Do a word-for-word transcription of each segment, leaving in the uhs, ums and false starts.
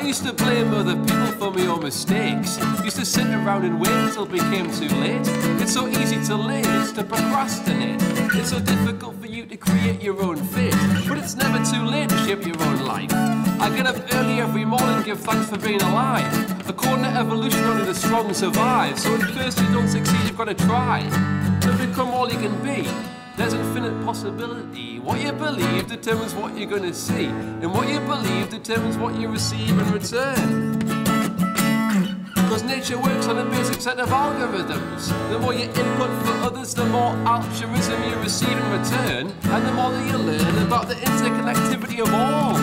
used to blame other people for my own mistakes. Used to sit around and wait until it became too late. It's so easy to laze, to procrastinate. It's so difficult for you to create your own fate. But it's never too late to shape your own life. I get up early every morning and give thanks for being alive. According to evolution, only the strong survive. So at first you don't succeed, you've got to try to become all you can be. There's infinite possibility. What you believe determines what you're going to see, and what you believe determines what you receive in return. Because nature works on a basic set of algorithms. The more you input for others, the more altruism you receive in return, and the more that you learn about the interconnectivity of all.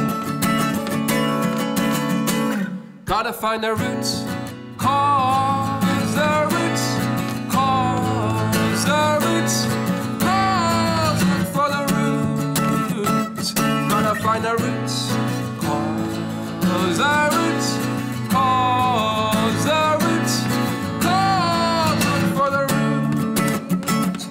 Gotta find the roots, cause the roots, cause the roots. Find the roots, cause the roots, cause the roots, cause look for the roots.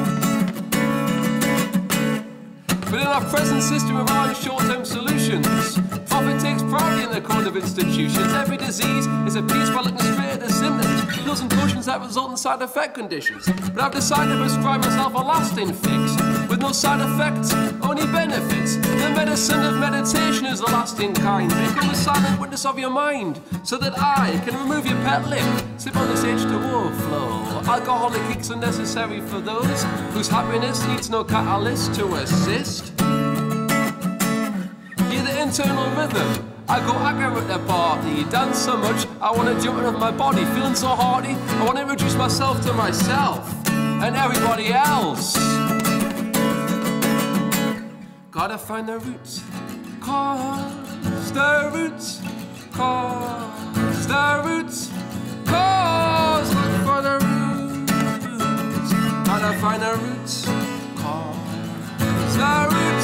But in our present system of our short-term solutions, profit takes priority in the code of institutions. Every disease is appeased by looking straight at the symptoms, pills and potions that result in side effect conditions. But I've decided to prescribe myself a lasting fix, with no side effects, only benefits. The medicine of meditation is the lasting kind. Become a silent witness of your mind, so that I can remove your pet lip, sip on this H two O flow. Alcoholic kicks are necessary for those whose happiness needs no catalyst to assist. Hear the internal rhythm. I go aggro at the party, dance so much I want to jump out of my body, feeling so hearty I want to introduce myself to myself and everybody else. Gotta find the roots, cause the roots, cause the roots, cause look for the roots. Gotta find the roots, cause the roots.